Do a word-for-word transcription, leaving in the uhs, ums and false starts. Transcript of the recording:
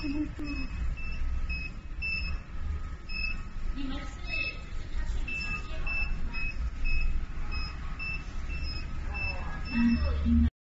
你们是就是他去你房间吗？哦，那就应该。